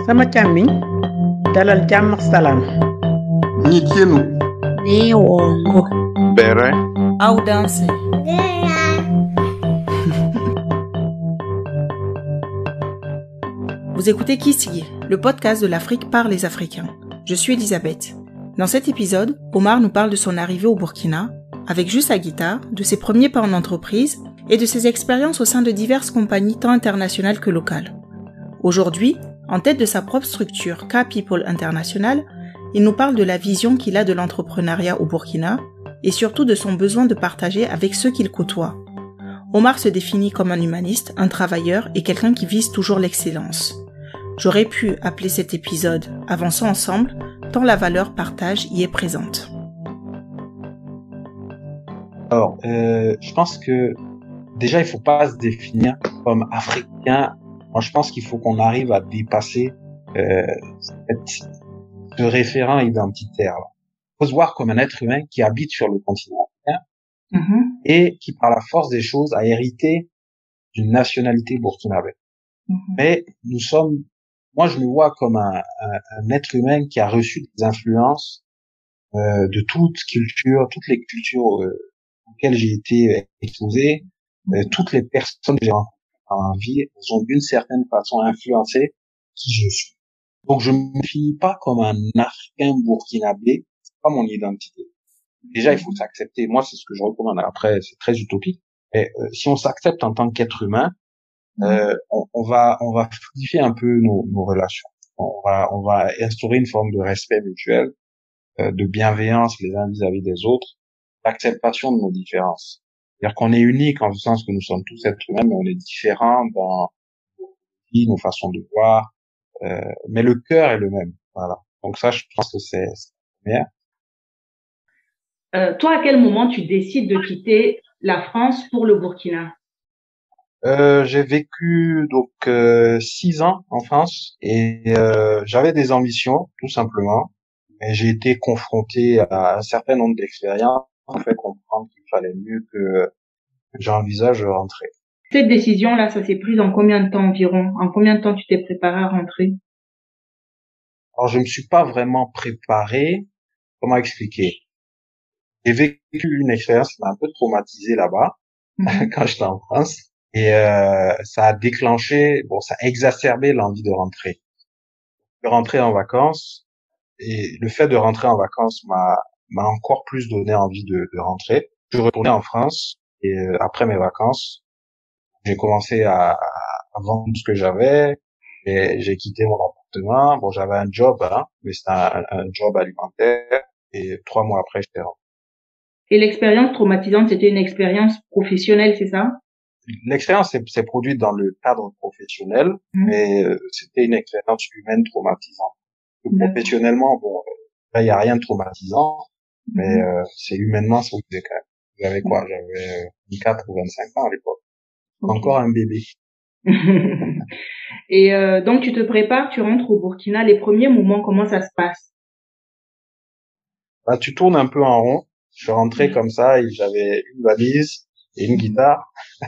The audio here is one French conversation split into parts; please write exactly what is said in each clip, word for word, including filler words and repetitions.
sama càmmiñ dalal jàmm ak salaam. Nikienu. Newongo. Bere. Audanse. Vous écoutez Kisigi, le podcast de l'Afrique par les Africains. Je suis Elisabeth. Dans cet épisode, Omar nous parle de son arrivée au Burkina, avec juste sa guitare, de ses premiers pas en entreprise et de ses expériences au sein de diverses compagnies tant internationales que locales. Aujourd'hui, en tête de sa propre structure K People International, il nous parle de la vision qu'il a de l'entrepreneuriat au Burkina et surtout de son besoin de partager avec ceux qu'il côtoie. Omar se définit comme un humaniste, un travailleur et quelqu'un qui vise toujours l'excellence. J'aurais pu appeler cet épisode « Avançons ensemble » tant la valeur partage y est présente. Alors, euh, je pense que déjà, il faut pas se définir comme africain. Moi, je pense qu'il faut qu'on arrive à dépasser euh, cette, ce référent identitaire. Il faut se voir comme un être humain qui habite sur le continent africain mm-hmm. et qui, par la force des choses, a hérité d'une nationalité burkinabé. Mm-hmm. Mais nous sommes, moi, je me vois comme un, un, un être humain qui a reçu des influences euh, de toutes cultures, toutes les cultures euh, auxquelles j'ai été exposé, mm-hmm. euh, toutes les personnes que j'ai rencontrées en vie, elles ont d'une certaine façon influencé qui je suis. Donc je me définis pas comme un Africain burkinabé, c'est pas mon identité. Déjà il faut s'accepter. Moi c'est ce que je recommande. Après c'est très utopique. Mais euh, si on s'accepte en tant qu'être humain, euh, on, on va on va fluidifier un peu nos, nos relations. On va on va instaurer une forme de respect mutuel, euh, de bienveillance les uns vis-à-vis des autres, d'acceptation de nos différences. C'est-à-dire qu'on est unique en ce sens que nous sommes tous êtres humains, mais on est différents dans nos vies, nos façons de voir, euh, mais le cœur est le même. Voilà. Donc ça, je pense que c'est, c'est la première. Euh, toi, à quel moment tu décides de quitter la France pour le Burkina? Euh, j'ai vécu donc euh, six ans en France et euh, j'avais des ambitions, tout simplement, mais j'ai été confronté à un certain nombre d'expériences qui m'ont fait comprendre qu'il fallait mieux que j'envisage de rentrer. Cette décision-là, ça s'est prise en combien de temps environ? En combien de temps tu t'es préparé à rentrer? Alors, je me suis pas vraiment préparé. Comment expliquer? J'ai vécu une expérience qui m'a un peu traumatisé là-bas, mm-hmm. quand j'étais en France. Et euh, ça a déclenché, bon, ça a exacerbé l'envie de rentrer. De rentrer en vacances. Et le fait de rentrer en vacances m'a, m'a encore plus donné envie de, de rentrer. Je suis retourné en France. Et euh, après mes vacances, j'ai commencé à, à vendre ce que j'avais et j'ai quitté mon appartement. Bon, j'avais un job, hein, mais c'était un, un job alimentaire et trois mois après, j'étais rentré. Et l'expérience traumatisante, c'était une expérience professionnelle, c'est ça? L'expérience s'est, s'est produite dans le cadre professionnel, mmh. mais euh, c'était une expérience humaine traumatisante. Mmh. Professionnellement, bon, là, il y a rien de traumatisant, mmh. mais euh, c'est humainement, ça vous disait quand même. J'avais quoi? J'avais vingt-quatre ou vingt-cinq ans à l'époque. Okay. Encore un bébé. Et euh, donc tu te prépares, tu rentres au Burkina. Les premiers moments, comment ça se passe? Bah, tu tournes un peu en rond. Je suis rentré comme ça et j'avais une valise et une guitare.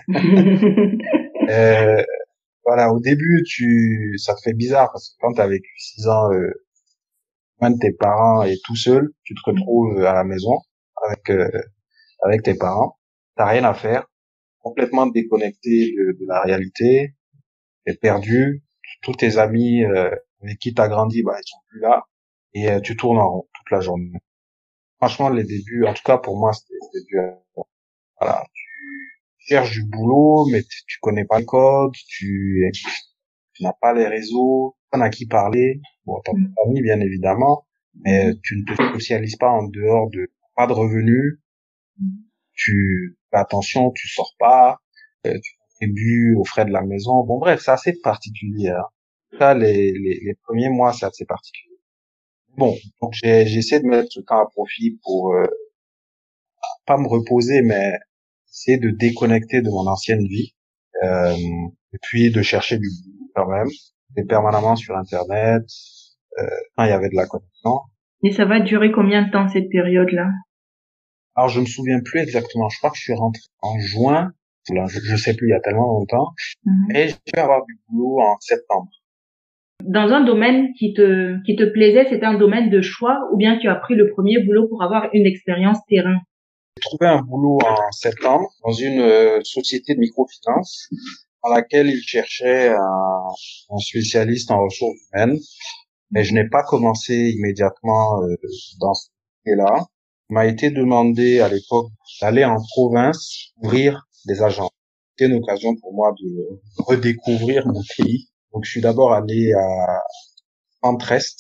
euh, voilà, au début, tu, ça te fait bizarre parce que quand t'as vécu six ans euh, loin de tes parents et tout seul, tu te retrouves à la maison avec euh, avec tes parents. T'as rien à faire. Complètement déconnecté de, de la réalité, t'es perdu, tous tes amis euh, avec qui t'as grandi, bah ils sont plus là, et euh, tu tournes en rond toute la journée. Franchement, les débuts, en tout cas pour moi, c'était, c'était dur. Voilà, tu cherches du boulot, mais tu, tu connais pas le code, tu, tu n'as pas les réseaux, tu n'as qui parler. Bon, t'as ta famille bien évidemment, mais tu ne te socialises pas en dehors de pas de revenus. Tu fais attention, tu sors pas, euh, tu contribues aux frais de la maison. Bon bref, c'est assez particulier. Hein. Ça, les, les, les premiers mois, c'est assez particulier. Bon, donc j'ai, j'ai essayé de mettre ce temps à profit pour euh, pas me reposer, mais essayer de déconnecter de mon ancienne vie, euh, et puis de chercher du boulot quand même, et permanemment sur Internet, euh, quand il y avait de la connexion. Et ça va durer combien de temps cette période-là? Alors, je me souviens plus exactement. Je crois que je suis rentré en juin. Là, je, je sais plus, il y a tellement longtemps. Mm-hmm. Et je vais avoir du boulot en septembre. Dans un domaine qui te, qui te plaisait, c'était un domaine de choix ou bien tu as pris le premier boulot pour avoir une expérience terrain? J'ai trouvé un boulot en septembre dans une euh, société de microfinance dans laquelle ils cherchaient un, un spécialiste en ressources humaines. Mais je n'ai pas commencé immédiatement euh, dans ce métier-là. Il m'a été demandé à l'époque d'aller en province ouvrir des agences. C'était une occasion pour moi de redécouvrir mon pays. Donc je suis d'abord allé à Centre-Est,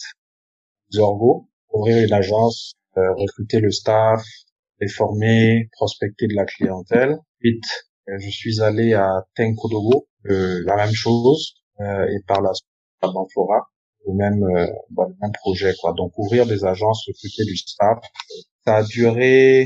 Zorgo, ouvrir une agence, euh, recruter le staff, les former, prospecter de la clientèle. Ensuite, euh, je suis allé à Tenkodogo, euh, la même chose, euh, et par la suite à Banfora, le même, euh, bon, le même projet, quoi. Donc ouvrir des agences, recruter du staff. Ça a duré,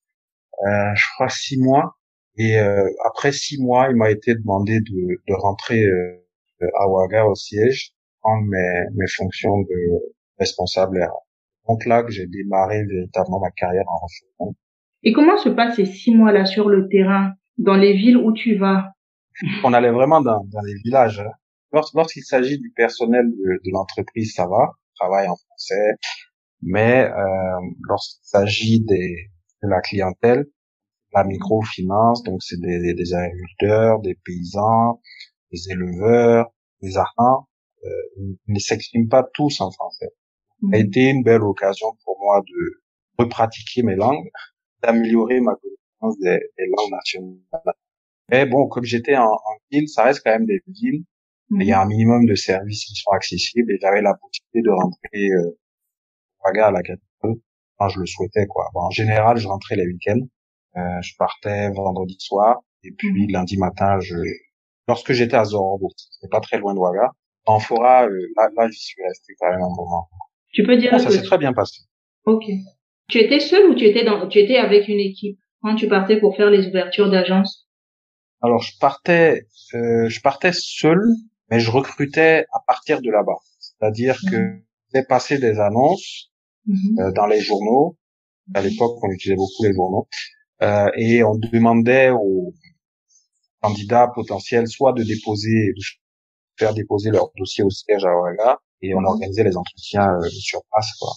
euh, je crois, six mois. Et euh, après six mois, il m'a été demandé de, de rentrer euh, à Ouaga au siège, prendre mes, mes fonctions de responsable R H. Donc là que j'ai démarré véritablement ma carrière en renseignement. Et comment se passent ces six mois-là sur le terrain, dans les villes où tu vas? On allait vraiment dans, dans les villages. Hein. Lors, lorsqu'il s'agit du personnel de, de l'entreprise, ça va, on travaille en français. Mais euh, lorsqu'il s'agit des, de la clientèle, la microfinance, donc c'est des, des agriculteurs, des paysans, des éleveurs, des artisans, euh, ils ne s'expriment pas tous en français. Ça a été une belle occasion pour moi de repratiquer mes langues, d'améliorer ma connaissance des, des langues nationales. Mais bon, comme j'étais en, en ville, ça reste quand même des villes. Il y a un minimum de services qui sont accessibles et j'avais la possibilité de rentrer euh, Ouaga à la capitale quand je le souhaitais, quoi. Bon, en général, je rentrais les week-ends. Euh, je partais vendredi soir et puis lundi matin, je lorsque j'étais à Zorro, c'était pas très loin de Ouaga. En Fora, euh, là, là, j'y suis resté quand même un moment. Tu peux dire Bon, que ça s'est très bien passé. Ok. Tu étais seul ou tu étais dans, tu étais avec une équipe quand tu partais pour faire les ouvertures d'agence? Alors, je partais, euh, je partais seul, mais je recrutais à partir de là-bas. C'est-à-dire Mhm. que j'ai passé des annonces Mhm. euh, dans les journaux. À l'époque, on utilisait beaucoup les journaux. Euh, et on demandait aux candidats potentiels soit de déposer, de faire déposer leur dossier au siège à Ouaga, et on Mhm. organisait les entretiens euh, sur place, quoi.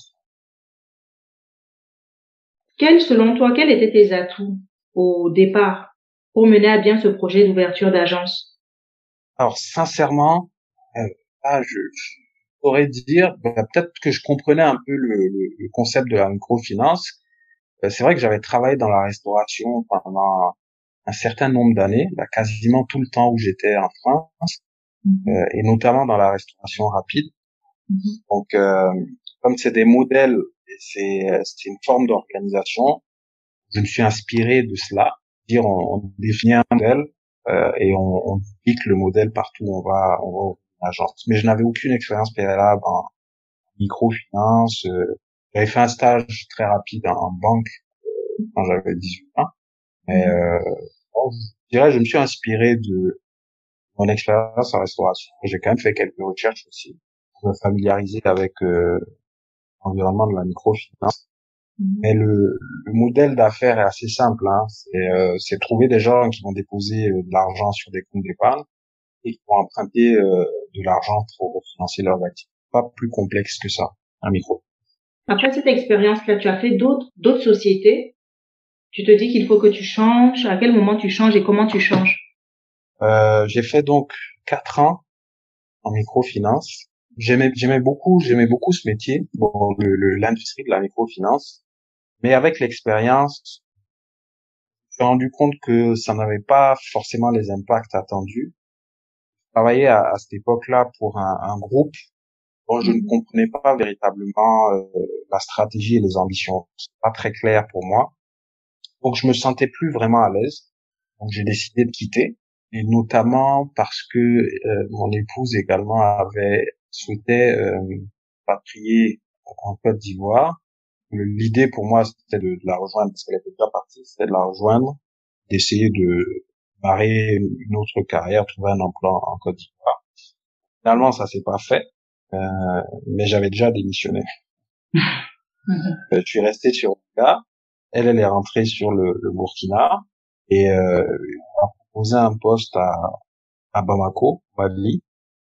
Quels, selon toi, quels étaient tes atouts au départ pour mener à bien ce projet d'ouverture d'agence? Alors, sincèrement, euh, là, je, je pourrais dire, bah, peut-être que je comprenais un peu le, le, le concept de la microfinance. Euh, c'est vrai que j'avais travaillé dans la restauration pendant un certain nombre d'années, bah, quasiment tout le temps où j'étais en France, Mhm. euh, et notamment dans la restauration rapide. Mhm. Donc, euh, comme c'est des modèles et c'est, c'est une forme d'organisation, je me suis inspiré de cela. Dire, on, on définit un modèle euh, et on, on pique le modèle partout où on va, on va ouvrir une agence. Mais je n'avais aucune expérience préalable en microfinance. Euh, j'avais fait un stage très rapide en, en banque euh, quand j'avais dix-huit ans. Mais euh, bon, je dirais, je me suis inspiré de mon expérience en restauration. J'ai quand même fait quelques recherches aussi pour me familiariser avec euh, l'environnement de la microfinance. Mhm. Mais le, le modèle d'affaires est assez simple. Hein. C'est, euh, c'est trouver des gens qui vont déposer euh, de l'argent sur des comptes d'épargne et qui vont emprunter euh, de l'argent pour financer leurs activités. Pas plus complexe que ça, un micro. Après cette expérience-là, tu as fait d'autres, d'autres sociétés. Tu te dis qu'il faut que tu changes. À quel moment tu changes et comment tu changes? Euh, j'ai fait donc quatre ans en microfinance. J'aimais, j'aimais beaucoup, j'aimais beaucoup ce métier, bon, le, le, l'industrie de la microfinance. Mais avec l'expérience, je me suis rendu compte que ça n'avait pas forcément les impacts attendus. Je travaillais à, à cette époque-là pour un, un groupe dont je ne Mhm. comprenais pas véritablement euh, la stratégie et les ambitions. C'est pas très clair pour moi. Donc je me sentais plus vraiment à l'aise. Donc j'ai décidé de quitter, et notamment parce que euh, mon épouse également avait souhaité euh, patrier en Côte d'Ivoire. Le- L'idée pour moi c'était de, de la rejoindre parce qu'elle était déjà partie, c'était de la rejoindre, d'essayer de démarrer une autre carrière, trouver un emploi en Côte d'Ivoire. Finalement ça s'est pas fait, euh, mais j'avais déjà démissionné. Mhm. Euh, je suis resté sur Ouaga. Elle, elle est rentrée sur le, le Burkina et euh, on m'a proposé un poste à, à Bamako, Mali.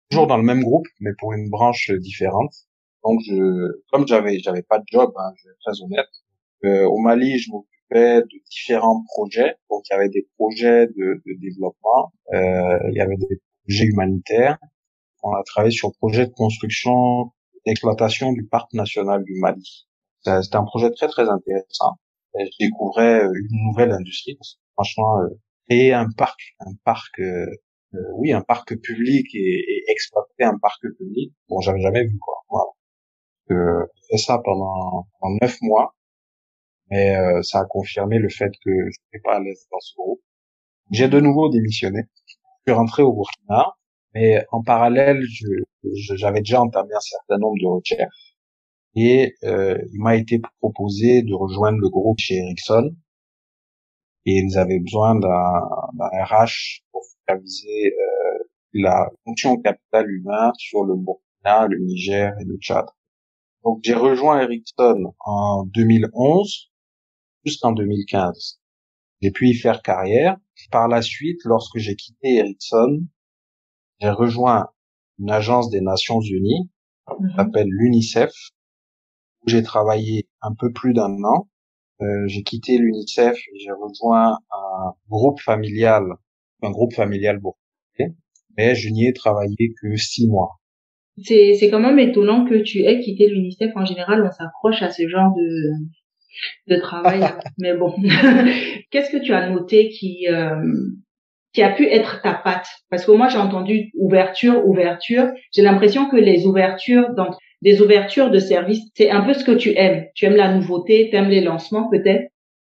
toujours dans le même groupe, mais pour une branche différente. Donc, je, comme j'avais, j'avais pas de job, hein, je vais être très honnête. Euh, au Mali, je m'occupais de différents projets. Donc, il y avait des projets de, de développement, euh, il y avait des projets humanitaires. On a travaillé sur le projet de construction, d'exploitation du parc national du Mali. Ça- C'était un projet très très intéressant. Et je découvrais euh, une nouvelle industrie. Parce que, franchement, euh, créer un parc, un parc, euh, euh, oui, un parc public et, et exploiter un parc public, bon, j'avais jamais vu quoi. Voilà. Euh, j'ai fait ça pendant, pendant neuf mois, mais euh, ça a confirmé le fait que je n'étais pas à l'aise dans ce groupe. J'ai de nouveau démissionné. Je suis rentré au Burkina, mais en parallèle, je, je- j'avais déjà entamé un certain nombre de recherches et euh, il m'a été proposé de rejoindre le groupe chez Ericsson et ils avaient besoin d'un, d'un R H pour superviser euh, la fonction capital humain sur le Burkina, le Niger et le Tchad. Donc j'ai rejoint Ericsson en deux mille onze jusqu'en deux mille quinze. J'ai pu y faire carrière. Par la suite, lorsque j'ai quitté Ericsson, j'ai rejoint une agence des Nations Unies, qui s'appelle l'UNICEF, où j'ai travaillé un peu plus d'un an. Euh, j'ai quitté l'UNICEF et j'ai rejoint un groupe familial, un groupe familial burkinabé, mais je n'y ai travaillé que six mois. C'est, c'est quand même étonnant que tu aies quitté l'UNICEF. En général, on s'accroche à ce genre de, de travail. Mais bon, qu'est-ce que tu as noté qui, euh, qui a pu être ta patte? Parce que moi, j'ai entendu ouverture, ouverture. J'ai l'impression que les ouvertures, donc des ouvertures de services, c'est un peu ce que tu aimes. Tu aimes la nouveauté, tu aimes les lancements peut-être?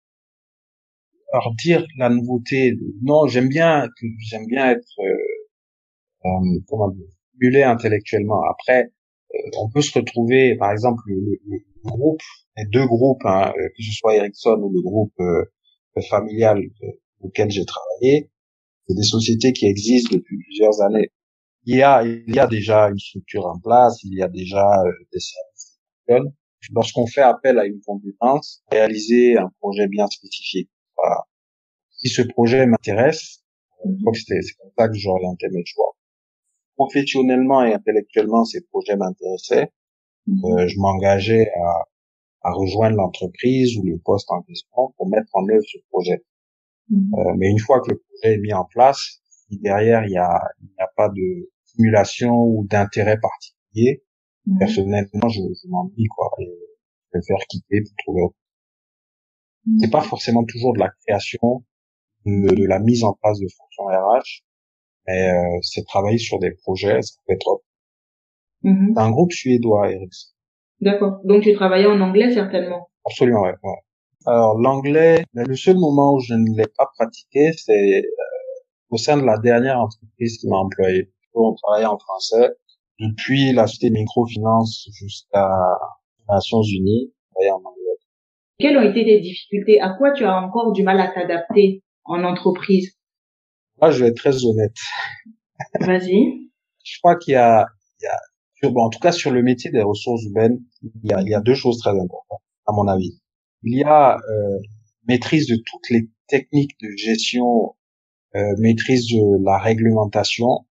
Alors dire la nouveauté, non, j'aime bien, j'aime bien être, euh, euh, comment dire, stimulé intellectuellement. Après, euh, on peut se retrouver, par exemple, le, le- le groupe, les deux groupes, hein, euh, que ce soit Ericsson ou le groupe euh, familial euh, auquel j'ai travaillé, c'est des sociétés qui existent depuis plusieurs années. Il y a, il y a déjà une structure en place, il y a déjà euh, des services qui fonctionnent. Lorsqu'on fait appel à une compétence, réaliser un projet bien spécifique. Voilà. Si ce projet m'intéresse, je crois que c'était, c'est comme ça que j'orientais mes choix. Professionnellement et intellectuellement, ces projets m'intéressaient. Euh, je m'engageais à, à rejoindre l'entreprise ou le poste en question pour mettre en œuvre ce projet. Euh, mais une fois que le projet est mis en place, si derrière il y a, il n'y a pas de stimulation ou d'intérêt particulier, personnellement, je, je m'ennuie quoi, et je préfère quitter pour trouver autre chose. C'est pas forcément toujours de la création, de, de la mise en place de fonctions R H, mais euh, c'est travailler sur des projets, ça peut être Mhm. c'est un groupe suédois, Ericsson. D'accord. Donc tu travaillais en anglais certainement. Absolument, ouais, ouais. Alors l'anglais, ben, le seul moment où je ne l'ai pas pratiqué, c'est au sein de la dernière entreprise qui m'a employé. On travaillait en français. Depuis la société microfinance jusqu'à les Nations Unies, on travaillait en anglais. Quelles ont été tes difficultés? À quoi tu as encore du mal à t'adapter en entreprise? Là, je vais être très honnête. Vas-y. Je crois qu'il y a, il y a sur- bon, en tout cas sur le métier des ressources humaines, il y a, il y a deux choses très importantes, à mon avis. Il y a euh, maîtrise de toutes les techniques de gestion, euh, maîtrise de la réglementation.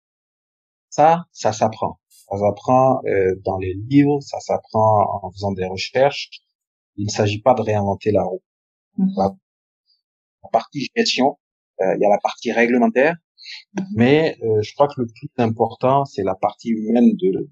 Ça, ça s'apprend. Ça s'apprend euh, dans les livres, ça s'apprend en faisant des recherches. Il ne s'agit pas de réinventer la roue. La, la partie gestion, euh, il y a la partie réglementaire, mais euh, je crois que le plus important, c'est la partie humaine de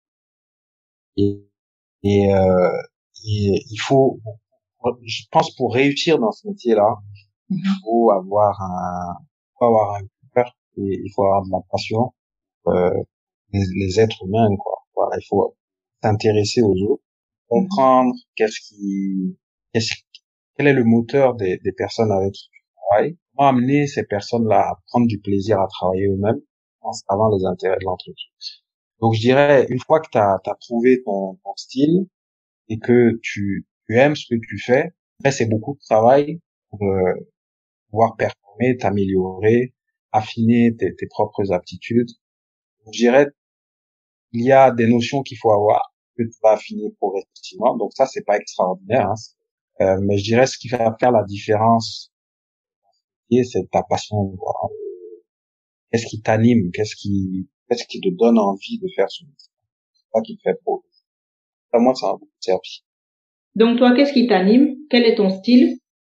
et, et, euh, et il faut, je pense, pour réussir dans ce métier-là, il faut avoir un, il faut avoir un cœur et il faut avoir de la passion. Euh, les, les êtres humains, quoi. Voilà, il faut s'intéresser aux autres, comprendre qu'est-ce qui, qu'est-ce, quel est le moteur des, des personnes avec qui tu travailles, comment amener ces personnes-là à prendre du plaisir à travailler eux-mêmes en savant les intérêts de l'entreprise. Donc, je dirais, une fois que tu as trouvé ton, ton style et que tu, tu aimes ce que tu fais, après, c'est beaucoup de travail pour euh, pouvoir performer, t'améliorer, affiner tes, tes propres aptitudes. Je dirais, il y a des notions qu'il faut avoir, que tu vas affiner progressivement. Donc ça, c'est pas extraordinaire, hein. Euh, mais je dirais ce qui va faire la différence, c'est ta passion, quoi. Qu'est-ce qui t'anime, qu'est-ce qui, Qu'est-ce qui te donne envie de faire ce métier? C'est ça qui te fait progresser. À moi, ça m'a beaucoup servi. Donc toi, qu'est-ce qui t'anime? Quel est ton style?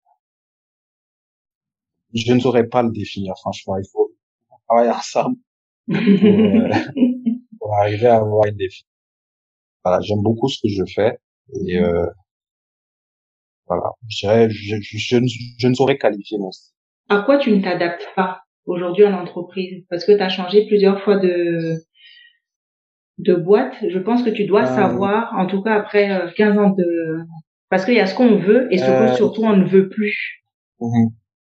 Je ne saurais pas le définir, franchement. Il faut travailler ensemble pour, euh, pour arriver à avoir une définition. Voilà, j'aime beaucoup ce que je fais et euh, voilà, je dirais, je, je, je, ne, je ne saurais qualifier mon style. À quoi tu ne t'adaptes pas aujourd'hui en entreprise? Parce que tu as changé plusieurs fois de de boîte. Je pense que tu dois Euh, savoir, en tout cas après euh, quinze ans de... Parce qu'il y a ce qu'on veut et ce que euh, surtout on ne veut plus. mhm.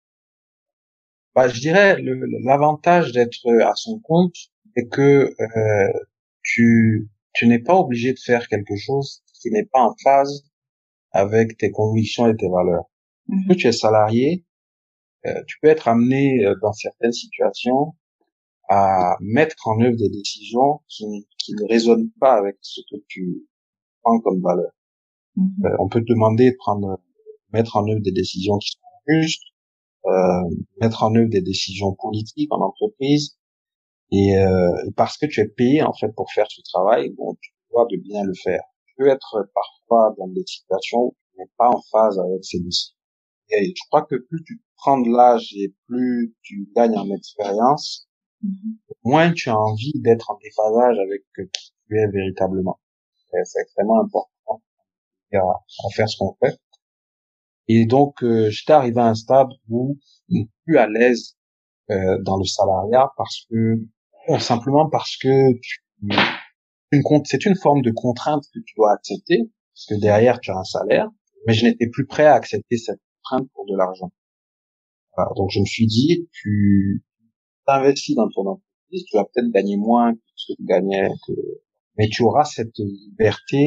Bah, je dirais le, l'avantage d'être à son compte est que euh, tu tu n'es pas obligé de faire quelque chose qui n'est pas en phase avec tes convictions et tes valeurs. Mhm. Quand tu es salarié, euh, tu peux être amené euh, dans certaines situations à mettre en œuvre des décisions qui, qui ne résonnent pas avec ce que tu prends comme valeur. Mhm. Euh, on peut te demander de prendre, mettre en œuvre des décisions qui sont justes, euh, mettre en œuvre des décisions politiques en entreprise, et euh, parce que tu es payé en fait pour faire ce travail, donc tu dois de bien le faire. Tu peux être parfois dans des situations où tu n'es pas en phase avec ces décisions. Et je crois que plus tu prends de l'âge et plus tu gagnes en expérience, Mhm. moins tu as envie d'être en déphasage avec qui tu es véritablement. Et c'est extrêmement important à, à faire ce qu'on fait. Et donc, euh, j'étais arrivé à un stade où je suis plus à l'aise euh, dans le salariat parce que, bon, simplement parce que tu, une, c'est une forme de contrainte que tu dois accepter, parce que derrière tu as un salaire, mais je n'étais plus prêt à accepter cette contrainte pour de l'argent. Voilà, donc je me suis dit, tu t'investis dans ton entreprise, tu vas peut-être gagner moins que ce que tu gagnais, que... mais tu auras cette liberté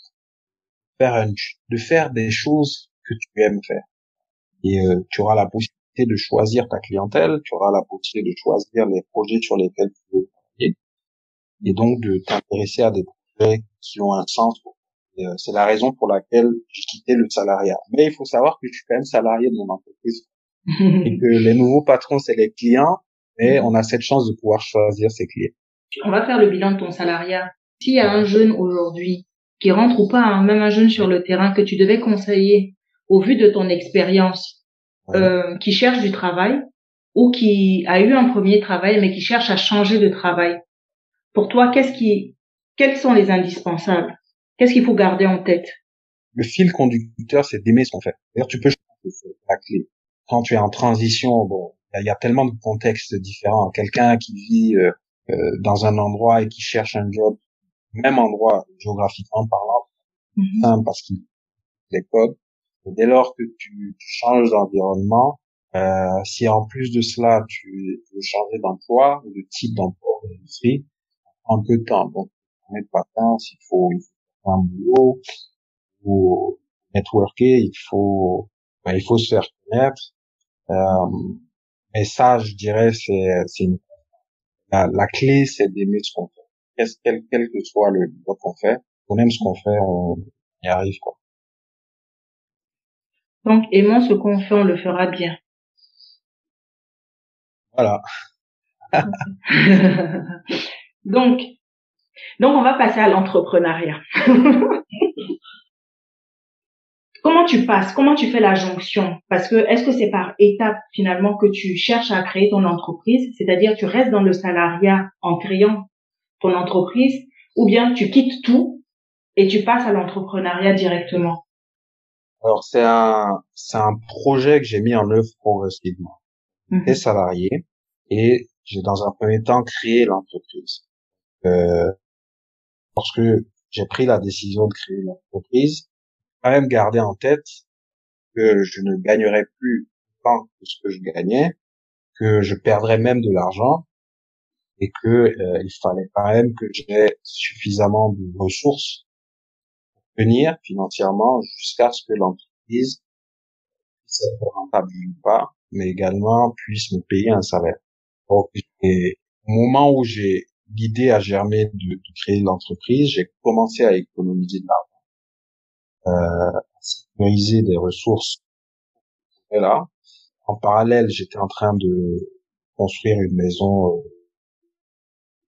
de faire, une, de faire des choses que tu aimes faire. Et euh, tu auras la possibilité de choisir ta clientèle, tu auras la possibilité de choisir les projets sur lesquels tu veux travailler, et donc de t'intéresser à des projets qui ont un sens. Et, euh, c'est la raison pour laquelle j'ai quitté le salariat. Mais il faut savoir que je suis quand même salarié de mon entreprise et que les nouveaux patrons, c'est les clients, mais on a cette chance de pouvoir choisir ses clients. On va faire le bilan de ton salariat. S'il y a un jeune aujourd'hui qui rentre ou pas, hein, même un jeune sur le terrain que tu devais conseiller au vu de ton expérience, Ouais. euh, qui cherche du travail ou qui a eu un premier travail mais qui cherche à changer de travail. Pour toi, qu'est-ce qui, quels sont les indispensables? Qu'est-ce qu'il faut garder en tête? Le fil conducteur, c'est d'aimer ce qu'on fait. D'ailleurs, tu peux changer, c'est la clé. Quand tu es en transition, bon, il y a tellement de contextes différents. Quelqu'un qui vit euh, euh, dans un endroit et qui cherche un job, même endroit géographiquement parlant, Mhm. simple parce qu'il les codes. Et dès lors que tu, tu changes d'environnement, euh, si en plus de cela tu, tu veux changer d'emploi ou de type d'emploi ou d'industrie, ça prend un peu de temps. Donc, pour mettre patience, il faut, il faut faire un boulot, il faut networker, il faut, ben, il faut se faire connaître. Euh, et ça, je dirais, c'est, c'est une, la, la clé, c'est d'aimer ce qu'on fait. Quel, quel, quel que soit le job qu'on fait, on aime ce qu'on fait, on y arrive, quoi. Donc, aimons ce qu'on fait, on le fera bien. Voilà. donc, donc, on va passer à l'entrepreneuriat. Comment tu passes? Comment tu fais la jonction? Parce que est-ce que c'est par étapes finalement que tu cherches à créer ton entreprise? C'est-à-dire tu restes dans le salariat en créant ton entreprise ou bien tu quittes tout et tu passes à l'entrepreneuriat directement? Alors, c'est un, c'est un projet que j'ai mis en œuvre progressivement. J'étais Mhm. salarié et j'ai dans un premier temps créé l'entreprise. Euh, lorsque j'ai pris la décision de créer l'entreprise, j'ai quand même gardé en tête que je ne gagnerais plus tant que ce que je gagnais, que je perdrais même de l'argent et que euh, il fallait quand même que j'ai suffisamment de ressources pour tenir financièrement jusqu'à ce que l'entreprise puisse être rentable d'une part, mais également puisse me payer un salaire. Donc, et au moment où j'ai l'idée à germer de, de créer l'entreprise, j'ai commencé à économiser de l'argent, euh, à sécuriser des ressources. Et là, en parallèle, j'étais en train de construire une maison, euh,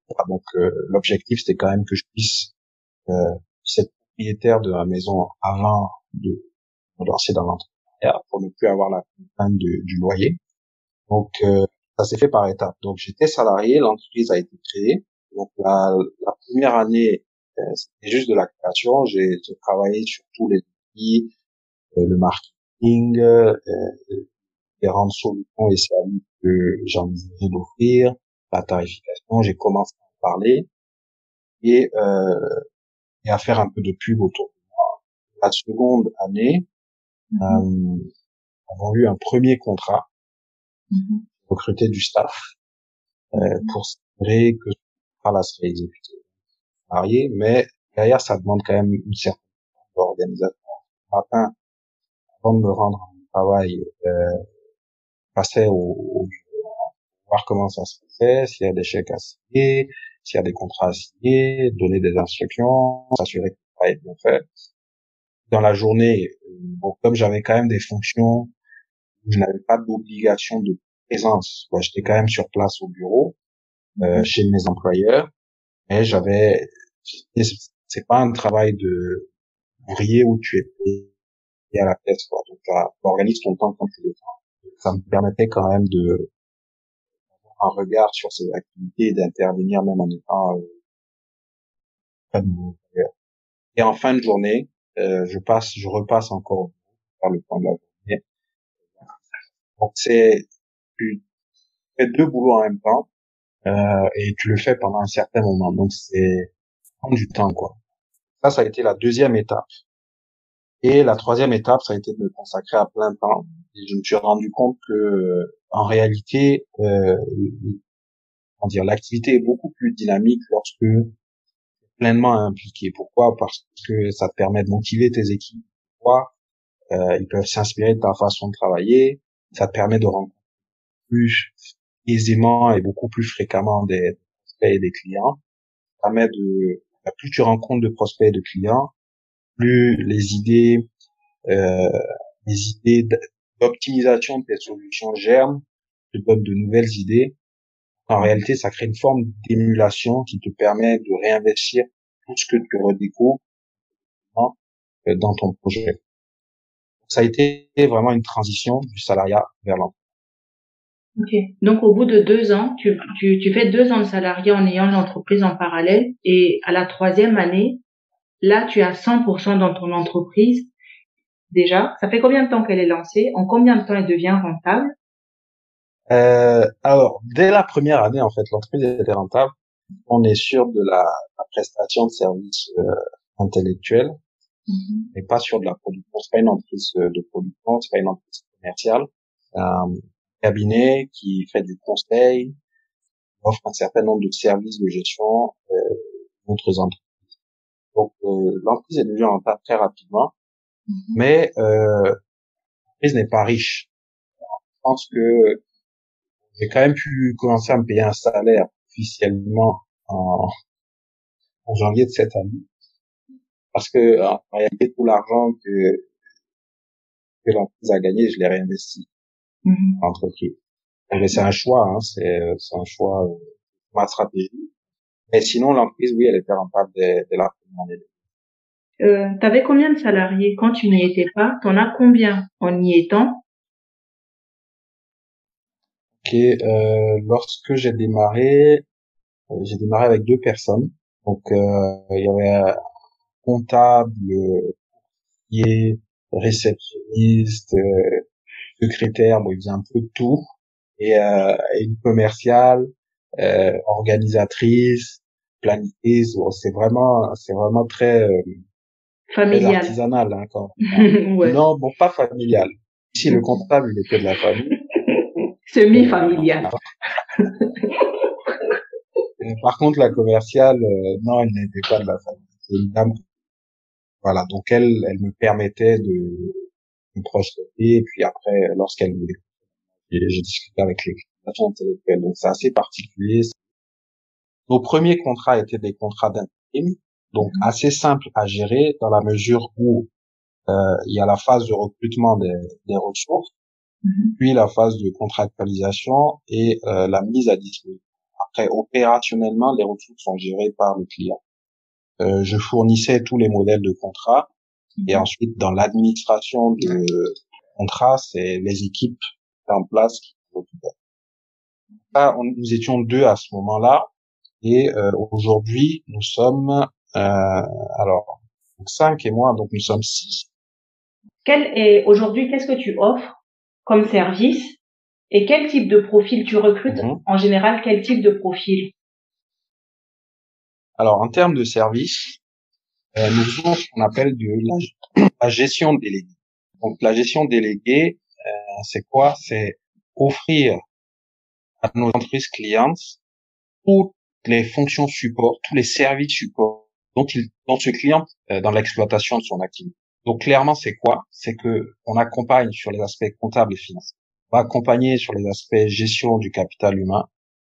Donc euh, l'objectif c'était quand même que je puisse euh, être propriétaire de la maison avant de me lancer dans l'entrepreneuriat pour ne plus avoir la contrainte du, du loyer. Donc euh, ça s'est fait par étapes. Donc j'étais salarié, l'entreprise a été créée. Donc la, la première année euh, c'était juste de la création. J'ai, j'ai travaillé sur tous les outils, euh, le marketing, euh, les différentes solutions et services que j'envisageais d'offrir, la tarification. J'ai commencé à en parler et euh, et à faire un peu de pub autour de moi. La seconde année, Mhm. euh, avons eu un premier contrat, Mhm. recruter du staff euh, pour s'assurer que ce contrat-là serait exécuté. Salarié, mais derrière, ça demande quand même une certaine organisation. Le matin, avant de me rendre à mon travail, euh, je passais au, au bureau, voir comment ça se fait, s'il y a des chèques à signer, s'il y a des contrats à signer, donner des instructions, s'assurer que le travail est bien fait. Dans la journée, euh, bon, comme j'avais quand même des fonctions où je n'avais pas d'obligation de présence, quoi, j'étais quand même sur place au bureau, euh, chez mes employeurs, mais j'avais, c'est pas un travail de ouvrier où tu es payé à la pièce, quoi. Donc, tu organises ton temps comme tu le fais. Ça me permettait quand même de avoir un regard sur ces activités et d'intervenir même en étant euh, pas de mon employeur. Et en fin de journée, euh, je passe, je repasse encore par le point de la journée. Donc, c'est, tu fais deux boulots en même temps, euh, et tu le fais pendant un certain moment. Donc, c'est prendre du temps, quoi. Ça, ça a été la deuxième étape. Et la troisième étape, ça a été de me consacrer à plein temps. Et je me suis rendu compte que, euh, en réalité, euh, comment dire, l'activité est beaucoup plus dynamique lorsque pleinement impliqué. Pourquoi? Parce que ça te permet de motiver tes équipes. Pourquoi? Euh, ils peuvent s'inspirer de ta façon de travailler. Ça te permet de rencontrer plus aisément et beaucoup plus fréquemment des prospects et des clients. Ça permet de, plus tu rencontres de prospects et de clients, plus les idées, euh, les idées d'optimisation de tes solutions germent, te donnent de nouvelles idées. En réalité, ça crée une forme d'émulation qui te permet de réinvestir tout ce que tu redécouvres dans ton projet. Ça a été vraiment une transition du salariat vers l'emploi. Ok. Donc, au bout de deux ans, tu, tu, tu fais deux ans de salariat en ayant l'entreprise en parallèle, et à la troisième année, là, tu as cent pour cent dans ton entreprise. Déjà, ça fait combien de temps qu'elle est lancée? En combien de temps elle devient rentable? Euh, alors, dès la première année, en fait, l'entreprise était rentable. On est sûr de la, la prestation de services euh, intellectuels, Mm-hmm. mais pas sur de la production. C'est pas une entreprise de production, c'est pas une entreprise commerciale. Un cabinet qui fait du conseil, offre un certain nombre de services de gestion euh, d'autres entreprises. Donc, euh, l'entreprise est devenue rentable très rapidement, mm-hmm. mais euh, l'entreprise n'est pas riche. Je pense que j'ai quand même pu commencer à me payer un salaire officiellement en, en janvier de cette année. Parce que, en réalité, tout l'argent que, que l'entreprise a gagné, je l'ai réinvesti mm-hmm. dans l'entreprise. Et c'est un choix, hein, c'est, c'est un choix, euh, ma stratégie. Mais sinon, l'entreprise, oui, elle était rentable dès, dès la première année. Euh, t'avais combien de salariés quand tu n'y étais pas? T'en as combien en y étant? Ok, euh, lorsque j'ai démarré, euh, j'ai démarré avec deux personnes. Donc, euh, il y avait un comptable, qui est réceptionniste, euh, secrétaire, bon, il faisait un peu de tout. Et, euh, et une commerciale, euh, organisatrice, planificatrice, bon, c'est vraiment, c'est vraiment très, euh, familial, très artisanal, hein, quand même. Ouais. Non, bon, pas familial. Ici, le comptable, il était de la famille. Semi-familial. Par contre, la commerciale, euh, non, elle n'était pas de la famille. C'est une dame. Voilà, donc elle, elle me permettait de, de prospecter, et puis après, lorsqu'elle voulait, j'ai discuté avec les clients intellectuels. Donc c'est assez particulier. Nos premiers contrats étaient des contrats d'intérim, donc mmh. assez simples à gérer dans la mesure où euh, il y a la phase de recrutement des, des ressources, mmh. puis la phase de contractualisation et euh, la mise à disposition. Après, opérationnellement, les ressources sont gérées par le client. Euh, je fournissais tous les modèles de contrat et ensuite, dans l'administration de contrat, c'est les équipes en place qui s'occupaient. Là, on, nous étions deux à ce moment-là et euh, aujourd'hui, nous sommes euh, alors cinq et moi, donc nous sommes six. Quel est aujourd'hui, qu'est-ce que tu offres comme service et quel type de profil tu recrutes? Mm-hmm. En général, quel type de profil? Alors, en termes de service, euh, nous faisons ce qu'on appelle de la, la gestion déléguée. Donc, la gestion déléguée, euh, c'est quoi? C'est offrir à nos entreprises clientes toutes les fonctions support, tous les services support dont il, dont ce client euh, dans l'exploitation de son activité. Donc, clairement, c'est quoi? C'est que on accompagne sur les aspects comptables et financiers. On va accompagner sur les aspects gestion du capital humain.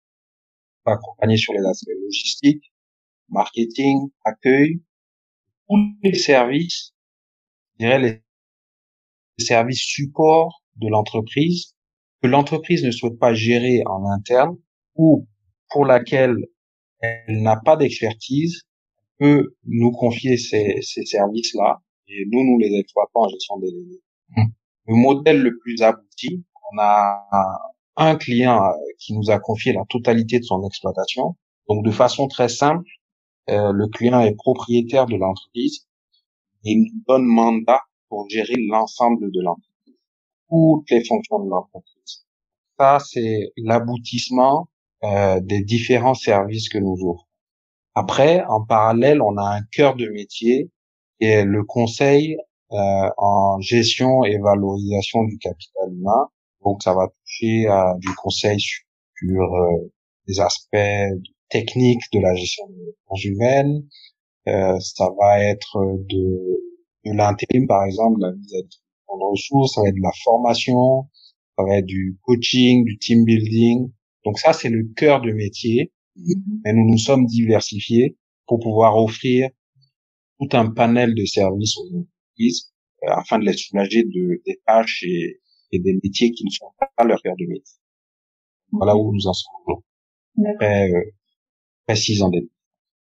On va accompagner sur les aspects logistiques, marketing, accueil, tous les services, je dirais les services support de l'entreprise que l'entreprise ne souhaite pas gérer en interne ou pour laquelle elle n'a pas d'expertise, peut nous confier ces, ces services-là et nous, nous les exploitons en gestion déléguée. Mmh. Le modèle le plus abouti, on a un client qui nous a confié la totalité de son exploitation. Donc, de façon très simple, euh, le client est propriétaire de l'entreprise et il nous donne mandat pour gérer l'ensemble de l'entreprise, toutes les fonctions de l'entreprise. Ça, c'est l'aboutissement euh, des différents services que nous offrons. Après, en parallèle, on a un cœur de métier qui est le conseil euh, en gestion et valorisation du capital humain. Donc, ça va toucher à du conseil sur euh, des aspects techniques de la gestion des ressources humaines. Euh, ça va être de, de l'intérim, par exemple, la mise à disposition de ressources. Ça va être de la formation. Ça va être du coaching, du team building. Donc, ça, c'est le cœur de métier. Mais nous nous sommes diversifiés pour pouvoir offrir tout un panel de services aux entreprises euh, afin de les soulager de, des tâches et, et des métiers qui ne sont pas leur cœur de métier. Voilà où nous en sommes après euh, après six ans d'études.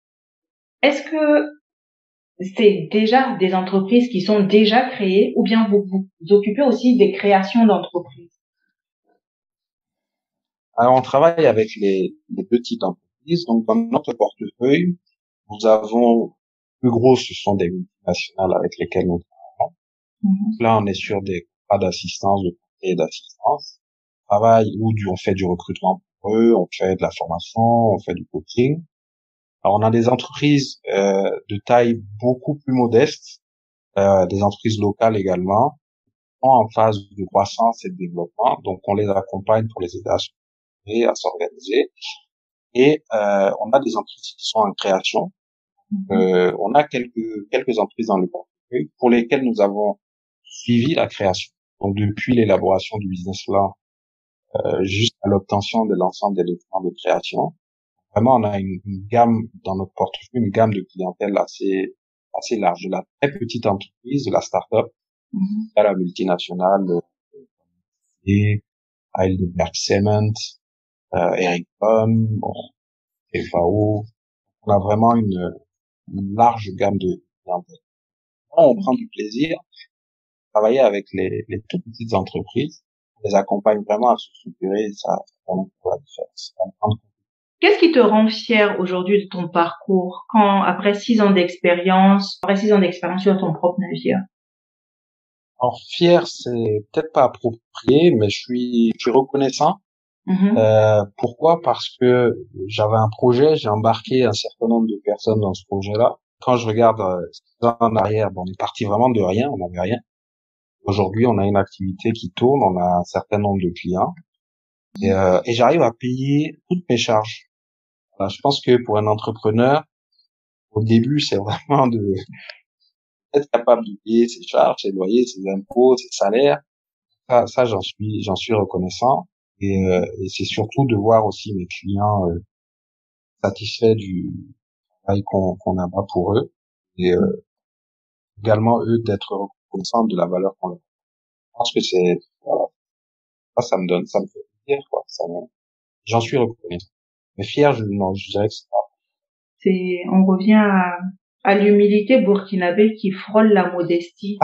Est-ce que c'est déjà des entreprises qui sont déjà créées ou bien vous vous occupez aussi des créations d'entreprises? Alors, on travaille avec les, les petites entreprises. Donc, dans notre portefeuille, nous avons, plus gros, ce sont des multinationales avec lesquelles nous travaillons. Mm-hmm. Là, on est sur des contrats d'assistance, de conseil d'assistance. On travaille où on fait du recrutement pour eux, on fait de la formation, on fait du coaching. Alors, on a des entreprises euh, de taille beaucoup plus modeste, euh, des entreprises locales également, en phase de croissance et de développement. Donc, on les accompagne pour les aider à et à s'organiser. Et euh, on a des entreprises qui sont en création. Euh, on a quelques quelques entreprises dans le portefeuille pour lesquelles nous avons suivi la création. Donc depuis l'élaboration du business plan euh, jusqu'à l'obtention de l'ensemble des documents de création. Vraiment, on a une, une gamme dans notre portefeuille, une gamme de clientèle assez assez large, de la très petite entreprise, de la start-up, mm-hmm. à la multinationale et Heidelberg Cement, Euh, Eric Pomme, bon, F A O. On a vraiment une, une large gamme de clientèle. On prend du plaisir à travailler avec les, les toutes petites entreprises. On les accompagne vraiment à se structurer et ça, ça vraiment fait la différence. Qu'est-ce qui te rend fier aujourd'hui de ton parcours quand, après six ans d'expérience, après six ans d'expérience sur ton propre navire? Alors, fier, c'est peut-être pas approprié, mais je suis, je suis reconnaissant. Mm-hmm. Euh, pourquoi? Parce que j'avais un projet, j'ai embarqué un certain nombre de personnes dans ce projet-là. Quand je regarde euh, en arrière, bon, on est parti vraiment de rien, on n'avait rien. Aujourd'hui, on a une activité qui tourne, on a un certain nombre de clients, et, euh, et j'arrive à payer toutes mes charges. Alors, je pense que pour un entrepreneur, au début, c'est vraiment de être capable de payer ses charges, ses loyers, ses impôts, ses salaires. Ça, ça j'en suis, j'en suis reconnaissant. Et, euh, et c'est surtout de voir aussi mes clients euh, satisfaits du travail qu'on qu'on abat pour eux et euh, également eux d'être reconnaissants de la valeur qu'on leur donne. Je pense que c'est voilà, ça, ça me donne, ça me fait plaisir quoi. Ça me, j'en suis reconnaissant. Mais fier, je, non, je dirais que c'est pas. C'est, on revient à, à l'humilité burkinabé qui frôle la modestie.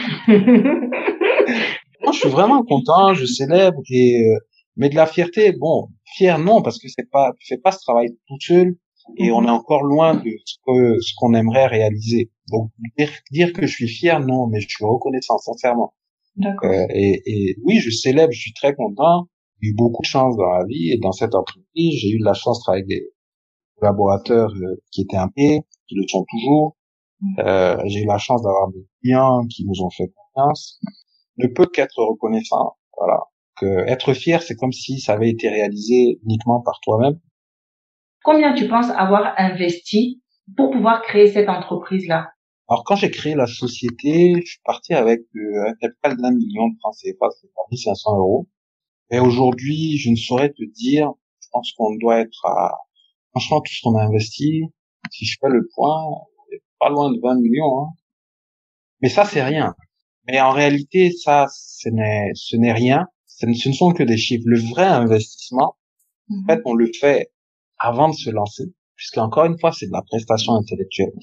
Moi, je suis vraiment content, je célèbre et, euh, mais de la fierté, bon, fier non, parce que c'est pas, tu fais pas ce travail tout seul et on est encore loin de ce que, ce qu'on aimerait réaliser. Donc, dire, dire que je suis fier, non, mais je suis reconnaissant, sincèrement. D'accord. Euh, et, et oui, je célèbre, je suis très content. J'ai eu beaucoup de chance dans la vie et dans cette entreprise, j'ai eu de la chance de travailler avec des collaborateurs euh, qui étaient impliqués, qui le sont toujours. Euh, j'ai eu la chance d'avoir des clients qui nous ont fait confiance. Ne peut qu'être reconnaissant. Voilà. Que être fier, c'est comme si ça avait été réalisé uniquement par toi-même. Combien tu penses avoir investi pour pouvoir créer cette entreprise-là? Alors, quand j'ai créé la société, je suis parti avec euh, un capital d'un million de francs C F A, c'est mille cinq cents euros. Et aujourd'hui, je ne saurais te dire, je pense qu'on doit être à, franchement, tout ce qu'on a investi, si je fais le point, on est pas loin de vingt millions, hein. Mais ça, c'est rien. Mais en réalité, ça, ce n'est, ce n'est rien. Ce ne, ce ne sont que des chiffres. Le vrai investissement, en fait, on le fait avant de se lancer, puisqu'encore une fois, c'est de la prestation intellectuelle.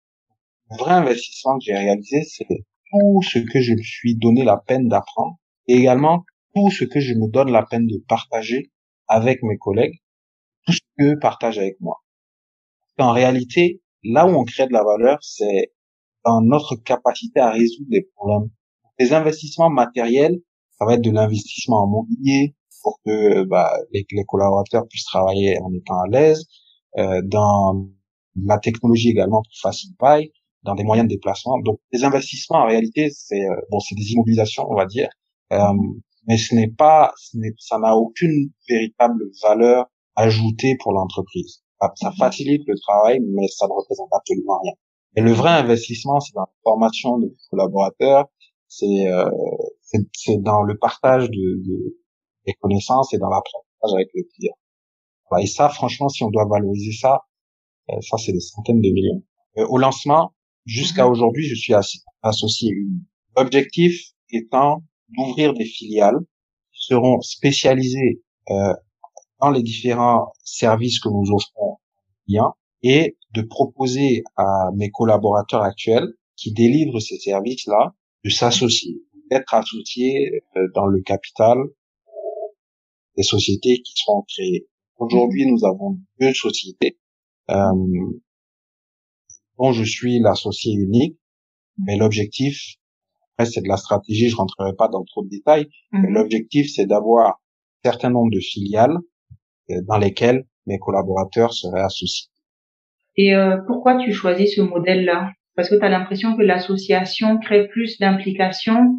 Le vrai investissement que j'ai réalisé, c'est tout ce que je me suis donné la peine d'apprendre et également tout ce que je me donne la peine de partager avec mes collègues, tout ce qu'eux partagent avec moi. En réalité, là où on crée de la valeur, c'est dans notre capacité à résoudre les problèmes. Les investissements matériels, ça va être de l'investissement en mobilier pour que bah, les, les collaborateurs puissent travailler en étant à l'aise, euh, dans la technologie également pour faciliter, dans des moyens de déplacement. Donc, les investissements, en réalité, c'est euh, bon, c'est des immobilisations, on va dire, euh, mais ce n'est pas, ce n'est, ça n'a aucune véritable valeur ajoutée pour l'entreprise. Ça facilite le travail, mais ça ne représente absolument rien. Et le vrai investissement, c'est dans la formation de collaborateurs, c'est euh, c'est, c'est dans le partage de, de des connaissances et dans l'apprentissage avec les clients. Voilà. Et ça, franchement, si on doit valoriser ça, euh, ça c'est des centaines de millions. Euh, au lancement, jusqu'à aujourd'hui, je suis assi- associé. L'objectif étant d'ouvrir des filiales qui seront spécialisées euh, dans les différents services que nous offrons aux clients et de proposer à mes collaborateurs actuels qui délivrent ces services-là de s'associer, d'être associés euh, dans le capital des sociétés qui seront créées. Aujourd'hui, nous avons deux sociétés euh, dont je suis l'associé unique, mais l'objectif, après c'est de la stratégie, je rentrerai pas dans trop de détails, mais l'objectif c'est d'avoir un certain nombre de filiales euh, dans lesquelles mes collaborateurs seraient associés. Et euh, pourquoi tu choisis ce modèle-là? Parce que tu as l'impression que l'association crée plus d'implication?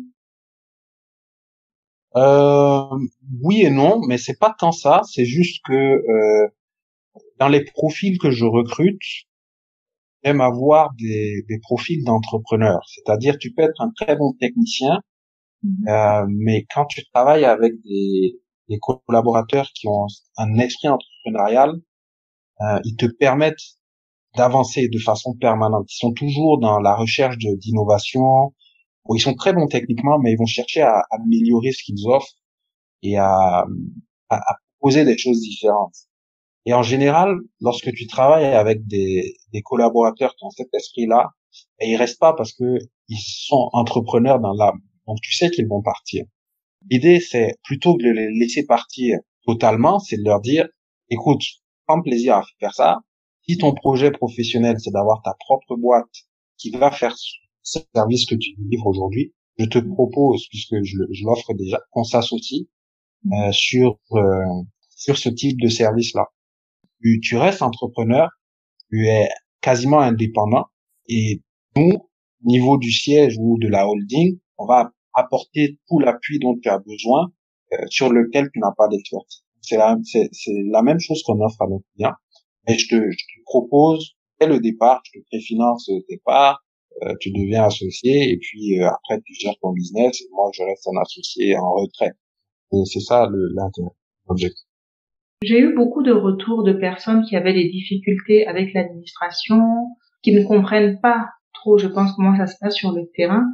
Euh, oui et non, mais c'est pas tant ça. C'est juste que euh, dans les profils que je recrute, j'aime avoir des, des profils d'entrepreneurs. C'est-à-dire, tu peux être un très bon technicien, Mm-hmm. euh, mais quand tu travailles avec des, des collaborateurs qui ont un esprit entrepreneurial, euh, ils te permettent d'avancer de façon permanente. Ils sont toujours dans la recherche de, d'innovation. Bon, ils sont très bons techniquement, mais ils vont chercher à, à améliorer ce qu'ils offrent et à, à, à proposer des choses différentes. Et en général, lorsque tu travailles avec des, des collaborateurs qui ont cet esprit-là, et ils restent pas parce que ils sont entrepreneurs dans l'âme. Donc tu sais qu'ils vont partir. L'idée, c'est plutôt que de les laisser partir totalement, c'est de leur dire, écoute, prends plaisir à faire ça. Si ton projet professionnel, c'est d'avoir ta propre boîte qui va faire ce service que tu livres aujourd'hui, je te propose, puisque je, je l'offre déjà, qu'on s'associe euh, sur euh, sur ce type de service-là. Tu, tu restes entrepreneur, tu es quasiment indépendant, et nous, au niveau du siège ou de la holding, on va apporter tout l'appui dont tu as besoin euh, sur lequel tu n'as pas d'expertise. C'est la, c'est, c'est la même chose qu'on offre à nos clients. Mais je te, je te propose, dès le départ, je te préfinance le départ, euh, tu deviens associé, et puis euh, après tu gères ton business, et moi je reste un associé en retrait. Et c'est ça le, l'intérêt, l'objectif. J'ai eu beaucoup de retours de personnes qui avaient des difficultés avec l'administration, qui ne comprennent pas trop, je pense, comment ça se passe sur le terrain.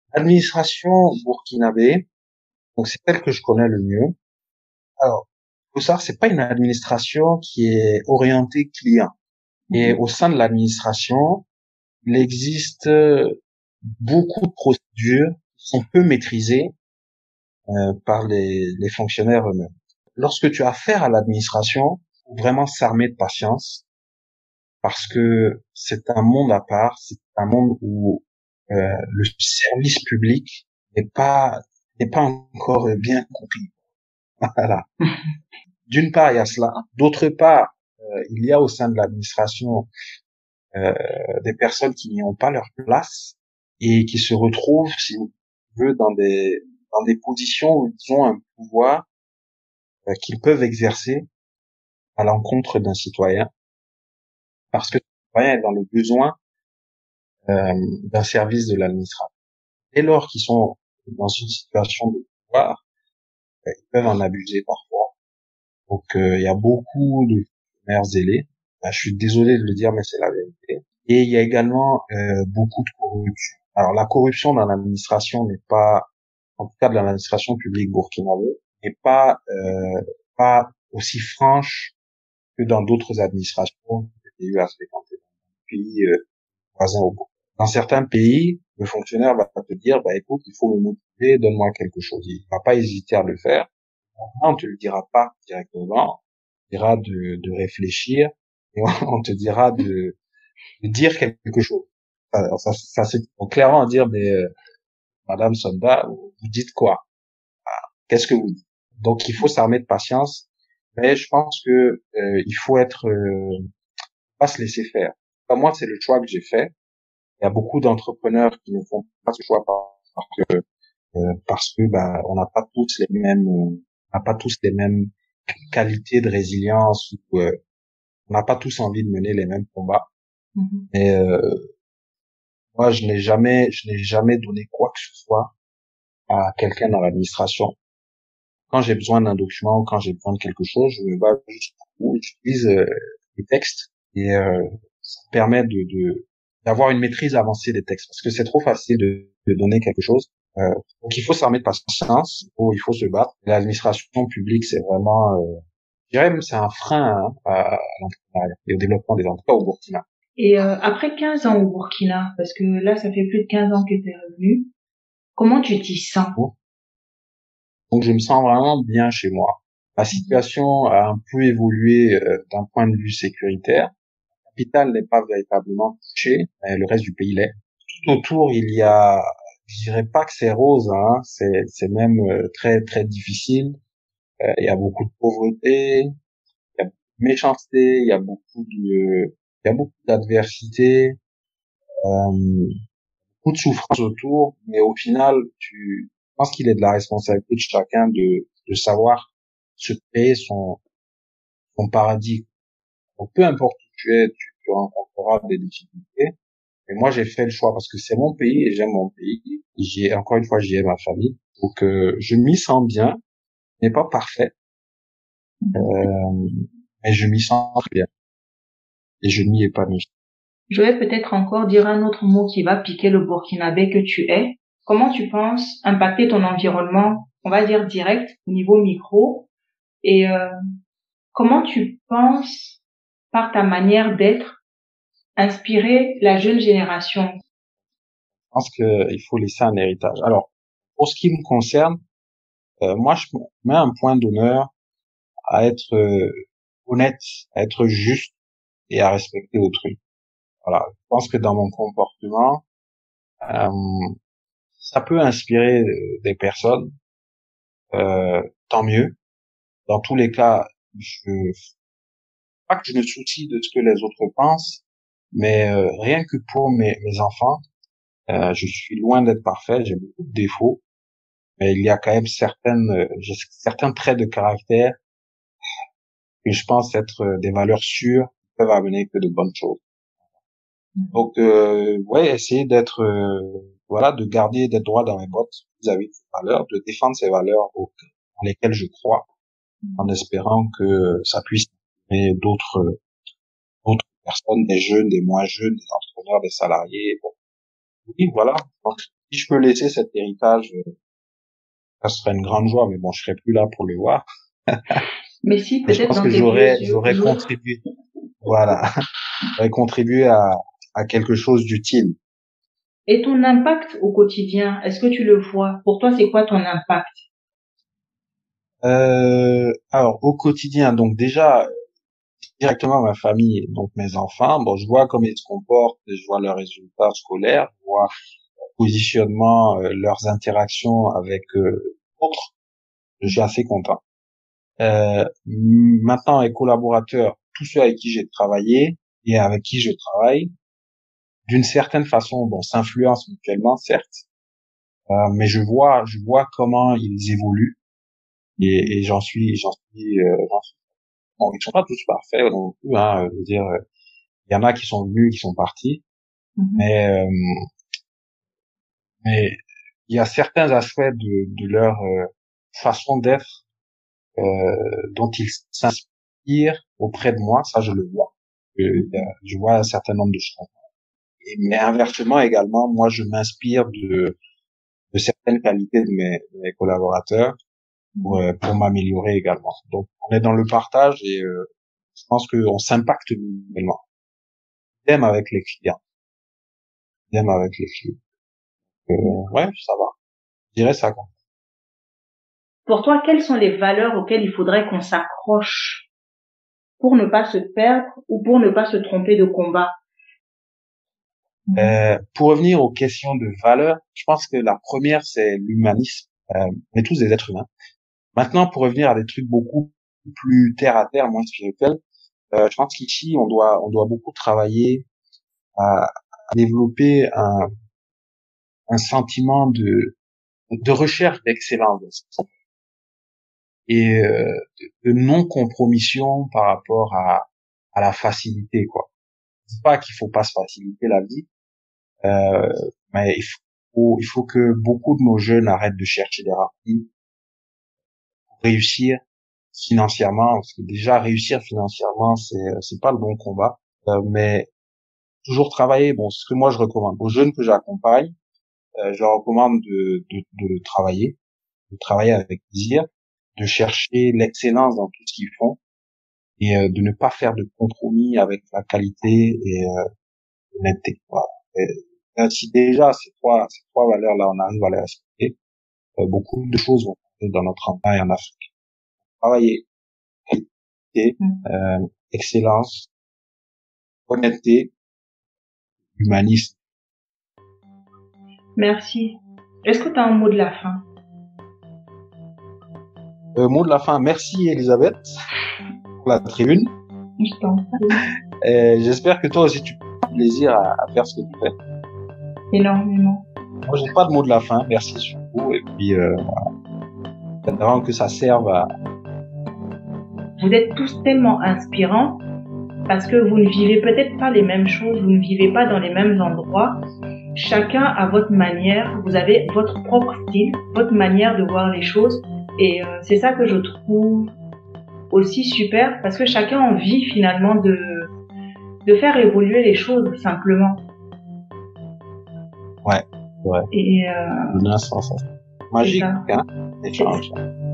L'administration burkinabé, donc c'est celle que je connais le mieux. Alors, faut savoir, c'est pas une administration qui est orientée client. Et au sein de l'administration, il existe beaucoup de procédures qui sont peu maîtrisées euh, par les, les fonctionnaires eux-mêmes. Lorsque tu as affaire à l'administration, il faut vraiment s'armer de patience parce que c'est un monde à part, c'est un monde où euh, le service public n'est pas n'est pas encore bien compris. Voilà. D'une part, il y a cela. D'autre part, euh, il y a au sein de l'administration euh, des personnes qui n'y ont pas leur place et qui se retrouvent, si on veut, dans des dans des positions où ils ont un pouvoir euh, qu'ils peuvent exercer à l'encontre d'un citoyen, parce que le citoyen est dans le besoin euh, d'un service de l'administration. Dès lors qu'ils sont dans une situation de pouvoir, euh, ils peuvent en abuser parfois. Donc euh, il y a beaucoup de fonctionnaires zélés. Ben, je suis désolé de le dire, mais c'est la vérité. Et il y a également euh, beaucoup de corruption. Alors la corruption dans l'administration n'est pas, en tout cas de l'administration publique burkinabé, n'est pas euh, pas aussi franche que dans d'autres administrations que j'ai eu à fréquenter dans les pays euh, voisins au Burkina. Dans certains pays, le fonctionnaire va te dire, bah écoute, il faut me motiver, donne-moi quelque chose. Il va pas hésiter à le faire. On te le dira pas directement, on te dira de, de réfléchir et on te dira de, de dire quelque chose. Ça, ça, ça c'est clairement dire, mais euh, Madame Sonda, vous dites quoi? Qu'est-ce que vous dites? Donc il faut s'armer de patience, mais je pense que euh, il faut être, euh, pas se laisser faire. Enfin, moi, c'est le choix que j'ai fait. Il y a beaucoup d'entrepreneurs qui ne font pas ce choix parce que euh, parce que bah on n'a pas tous les mêmes, euh, on n'a pas tous les mêmes qualités de résilience ou euh, on n'a pas tous envie de mener les mêmes combats. Mm-hmm. Et euh, moi, je n'ai jamais, je n'ai jamais donné quoi que ce soit à quelqu'un dans l'administration. Quand j'ai besoin d'un document ou quand j'ai besoin de quelque chose, je me bats jusqu'où j'utilise euh, les textes et euh, ça me permet de, de d'avoir une maîtrise avancée des textes parce que c'est trop facile de, de donner quelque chose. Euh, donc il faut s'armer de patience, il faut, il faut se battre. L'administration publique, c'est vraiment, euh, je dirais même c'est un frein hein, à, à l'entrepreneuriat et au développement des entreprises au Burkina. Et euh, après quinze ans au Burkina, parce que là ça fait plus de quinze ans que tu es revenu, comment tu t'y sens? Donc je me sens vraiment bien chez moi. La situation a un peu évolué euh, d'un point de vue sécuritaire. La capitale n'est pas véritablement touchée, mais le reste du pays l'est. Tout autour, il y a, je dirais pas que c'est rose, hein, c'est, c'est même euh, très très difficile. Euh, il y a beaucoup de pauvreté, il y a beaucoup de méchanceté, il y a beaucoup de, il y a beaucoup d'adversité, euh, beaucoup de souffrance autour, mais au final, tu, je pense qu'il est de la responsabilité de chacun de, de savoir se créer son, son paradis. Donc, peu importe où tu es, tu, tu rencontreras des difficultés. Et moi, j'ai fait le choix parce que c'est mon pays et j'aime mon pays. J'y ai, encore une fois, j'y ai ma famille. Donc, euh, je m'y sens bien. Ce n'est pas parfait. Euh, mais je m'y sens très bien. Et je m'y épanouis. Je vais peut-être encore dire un autre mot qui va piquer le burkinabé que tu es. Comment tu penses impacter ton environnement, on va dire direct, au niveau micro? Et euh, comment tu penses, par ta manière d'être, inspirer la jeune génération? Je pense qu'il faut laisser un héritage. Alors, pour ce qui me concerne, euh, moi, je mets un point d'honneur à être euh, honnête, à être juste et à respecter autrui. Voilà, je pense que dans mon comportement, euh, ça peut inspirer des personnes, euh, tant mieux. Dans tous les cas, je pas que je me soucie de ce que les autres pensent, mais euh, rien que pour mes, mes enfants, euh, je suis loin d'être parfait, j'ai beaucoup de défauts, mais il y a quand même certaines, euh, certains traits de caractère que je pense être euh, des valeurs sûres qui peuvent amener que de bonnes choses. Donc, euh, ouais, essayer d'être, euh, voilà, de garder, d'être droit dans mes bottes vis-à-vis de ces valeurs, de défendre ces valeurs dans lesquelles je crois, en espérant que ça puisse aider d'autres, d'autres personnes, des jeunes, des moins jeunes, des entrepreneurs, des salariés. Bon. Oui, voilà. Donc, si je peux laisser cet héritage, ça serait une grande joie, mais bon, je serai plus là pour le voir. Mais si, Mais je peut-être pense dans que tes j'aurais, vieux j'aurais yeux. contribué, voilà, j'aurais contribué à, à quelque chose d'utile. Et ton impact au quotidien, est-ce que tu le vois? Pour toi, c'est quoi ton impact? Euh, alors, au quotidien, donc déjà, directement ma famille, donc mes enfants, bon, je vois comment ils se comportent, je vois leurs résultats scolaires, je vois leur positionnement, euh, leurs interactions avec euh, autres. Je suis assez content. Euh, maintenant, les collaborateurs, tous ceux avec qui j'ai travaillé et avec qui je travaille, d'une certaine façon, bon, s'influencent mutuellement, certes, euh, mais je vois, je vois comment ils évoluent et, et j'en suis, j'en suis, euh, j'en suis. Bon, ils sont pas tous parfaits non plus, hein. Je veux dire, euh, il y en a qui sont venus, qui sont partis, Mhm. mais euh, mais il y a certains aspects de, de leur euh, façon d'être euh, dont ils s'inspirent auprès de moi, ça je le vois. Je, je vois un certain nombre de choses. Et, mais inversement également, moi je m'inspire de, de certaines qualités de mes, de mes collaborateurs pour, euh, pour m'améliorer également. Donc on est dans le partage et euh, je pense qu'on s'impacte mutuellement. Idem avec les clients. Idem avec les clients. Euh, ouais, ça va. Je dirais ça. Quoi. Pour toi, quelles sont les valeurs auxquelles il faudrait qu'on s'accroche pour ne pas se perdre ou pour ne pas se tromper de combat? Euh, pour revenir aux questions de valeur, je pense que la première, c'est l'humanisme. Euh, on est tous des êtres humains. Maintenant, pour revenir à des trucs beaucoup plus terre à terre, moins spirituels, euh, je pense qu'ici, on doit, on doit beaucoup travailler à, à développer un, un sentiment de, de recherche d'excellence et euh, de, de non-compromission par rapport à, à la facilité, quoi. Je dis pas qu'il faut pas se faciliter la vie, euh, mais il faut, il faut que beaucoup de nos jeunes arrêtent de chercher des rapides pour réussir financièrement, parce que déjà réussir financièrement, c'est c'est pas le bon combat, euh, mais toujours travailler. Bon, ce que moi je recommande aux jeunes que j'accompagne, euh, je leur recommande de, de de travailler, de travailler avec plaisir, de chercher l'excellence dans tout ce qu'ils font et euh, de ne pas faire de compromis avec la qualité et euh, l'honnêteté. Voilà. Et, euh, si déjà ces trois ces trois valeurs là on arrive à les respecter, euh, beaucoup de choses vont changer dans notre travail en Afrique. Travailler, qualité, euh, excellence, honnêteté, humanisme. Merci. Est-ce que tu as un mot de la fin? Euh, mot de la fin, merci Elisabeth pour la tribune. Je t'en prie. Et j'espère que toi aussi tu prends plaisir à, à faire ce que tu fais. Énormément. Moi j'ai pas de mot de la fin, merci surtout et puis euh, voilà. Avant que ça serve à... Vous êtes tous tellement inspirants parce que vous ne vivez peut-être pas les mêmes choses, vous ne vivez pas dans les mêmes endroits. Chacun a votre manière, vous avez votre propre style, votre manière de voir les choses. Et euh, c'est ça que je trouve aussi super parce que chacun a envie finalement de, de faire évoluer les choses simplement. Ouais, ouais. Et euh, Une sensation magique, hein, échange.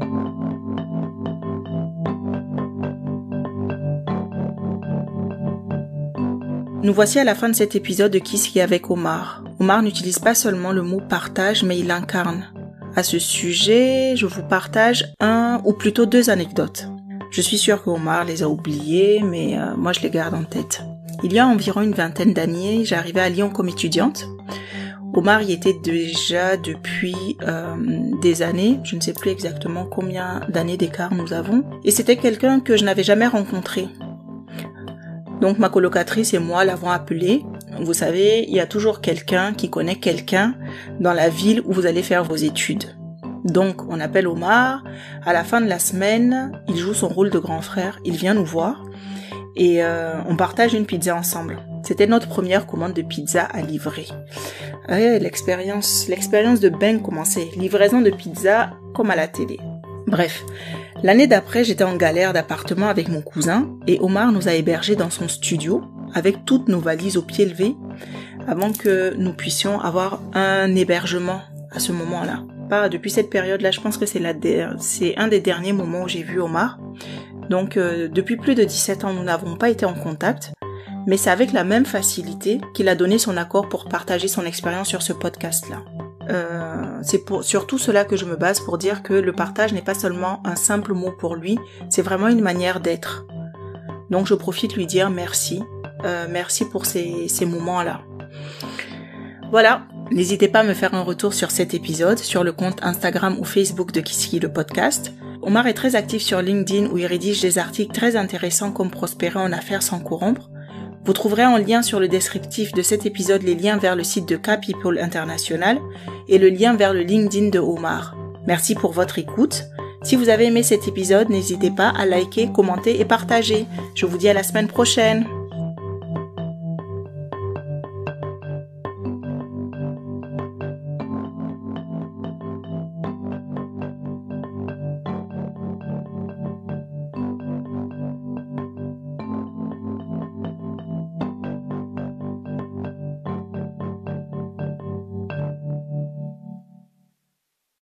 Nous voici à la fin de cet épisode de Qui s'y avec Omar. Omar n'utilise pas seulement le mot partage, mais il l'incarne. À ce sujet, je vous partage un ou plutôt deux anecdotes. Je suis sûre qu'Omar les a oubliées, mais euh, moi je les garde en tête. Il y a environ une vingtaine d'années, j'arrivais à Lyon comme étudiante. Omar y était déjà depuis euh, des années, je ne sais plus exactement combien d'années d'écart nous avons, et c'était quelqu'un que je n'avais jamais rencontré. Donc ma colocatrice et moi l'avons appelé. Vous savez, il y a toujours quelqu'un qui connaît quelqu'un dans la ville où vous allez faire vos études. Donc on appelle Omar, à la fin de la semaine, il joue son rôle de grand frère, il vient nous voir et euh, on partage une pizza ensemble. C'était notre première commande de pizza à livrer. Et l'expérience, l'expérience de Ben commençait, livraison de pizza comme à la télé. Bref, l'année d'après, j'étais en galère d'appartement avec mon cousin et Omar nous a hébergés dans son studio avec toutes nos valises au pied levé avant que nous puissions avoir un hébergement à ce moment-là. Pas depuis cette période-là, je pense que c'est la der- c'est un des derniers moments où j'ai vu Omar. Donc euh, depuis plus de dix-sept ans, nous n'avons pas été en contact, mais c'est avec la même facilité qu'il a donné son accord pour partager son expérience sur ce podcast-là. Euh, c'est pour, surtout cela que je me base pour dire que le partage n'est pas seulement un simple mot pour lui, c'est vraiment une manière d'être. Donc je profite de lui dire merci, euh, merci pour ces, ces moments-là. Voilà, n'hésitez pas à me faire un retour sur cet épisode, sur le compte Instagram ou Facebook de Kiski le podcast. Omar est très actif sur LinkedIn où il rédige des articles très intéressants comme Prospérer en affaires sans corrompre. Vous trouverez en lien sur le descriptif de cet épisode les liens vers le site de K-People International et le lien vers le LinkedIn de Omar. Merci pour votre écoute. Si vous avez aimé cet épisode, n'hésitez pas à liker, commenter et partager. Je vous dis à la semaine prochaine.